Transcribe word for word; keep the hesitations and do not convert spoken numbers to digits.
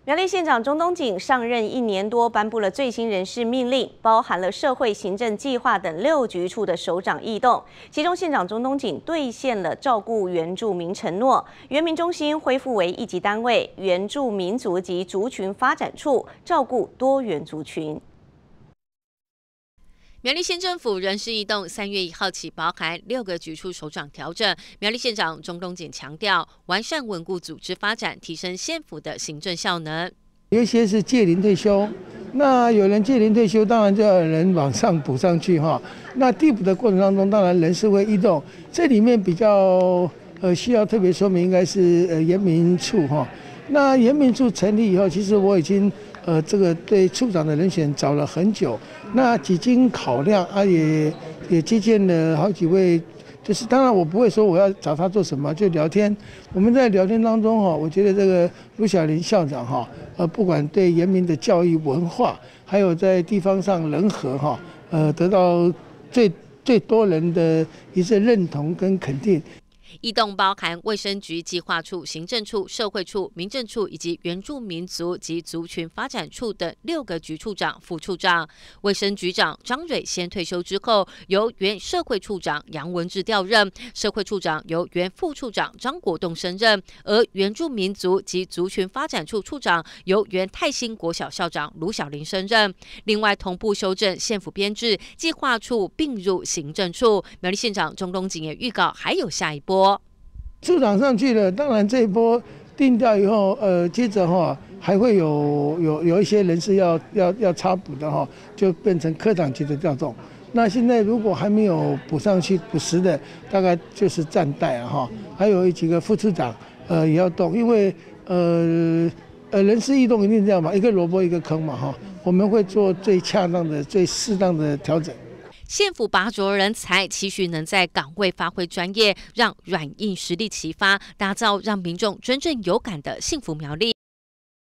苗栗县长钟东锦上任一年多，颁布了最新人事命令，包含了社会行政计划等六局处的首长异动。其中，县长钟东锦兑现了照顾原住民承诺，原民中心恢复为一级单位，原住民族及族群发展处照顾多元族群。 苗栗县政府人事异动，三月一号起包含六个局处首长调整。苗栗县长钟东锦强调，完善稳固组织发展，提升县府的行政效能。 有一些是届龄退休，那有人届龄退休，当然就要有人往上补上去哈。那递补的过程当中，当然人事会异动，这里面比较呃需要特别说明，应该是呃原民处哈。那原民处成立以后，其实我已经。 呃，这个对处长的人选找了很久，那几经考量啊，也也接见了好几位，就是当然我不会说我要找他做什么，就聊天。我们在聊天当中哈，我觉得这个卢小林校长哈，呃，不管对原民的教育文化，还有在地方上人和哈，呃，得到最最多人的一次认同跟肯定。 异动包含卫生局计划处、行政处、社会处、民政处以及原住民族及族群发展处等六个局处长、副处长。卫生局长张蕊先退休之后，由原社会处长杨文志调任；社会处长由原副处长张国栋升任，而原住民族及族群发展处处长由原泰兴国小校长卢小林升任。另外，同步修正县府编制，计划处并入行政处。苗栗县长钟东锦也预告还有下一波。 处长上去了，当然这一波定调以后，呃，接着哈还会有有有一些人是要要要插补的哈，就变成科长级的调动。那现在如果还没有补上去补实的，大概就是暂代啊哈。还有几个副处长呃也要动，因为呃呃人事异动一定这样嘛，一个萝卜一个坑嘛哈。我们会做最恰当的、最适当的调整。 县府拔擢人才，期许能在岗位发挥专业，让软硬实力齐发，打造让民众真正有感的幸福苗栗。